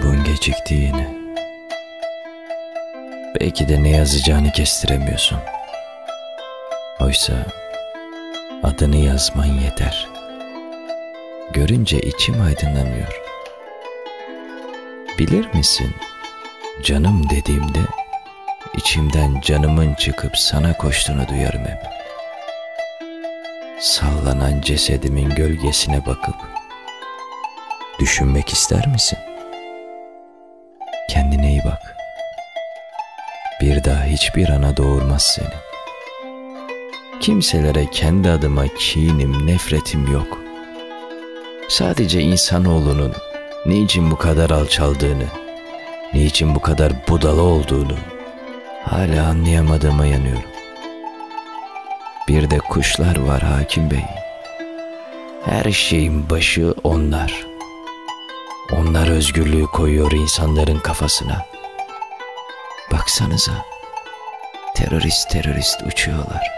mektubun geciktiğini, belki de ne yazacağını kestiremiyorsun. Oysa adını yazman yeter. Görünce içim aydınlanıyor. Bilir misin, canım dediğimde içimden canımın çıkıp sana koştuğunu duyarım hep. Sallanan cesedimin gölgesine bakıp düşünmek ister misin? Kendine iyi bak. Bir daha hiçbir ana doğurmaz seni. Kimselere kendi adıma kinim, nefretim yok. Sadece insanoğlunun niçin bu kadar alçaldığını, niçin bu kadar budala olduğunu hala anlayamadığıma yanıyorum. Bir de kuşlar var Hakim Bey. Her şeyin başı onlar. Onlar özgürlüğü koyuyor insanların kafasına. Baksanıza, terörist uçuyorlar.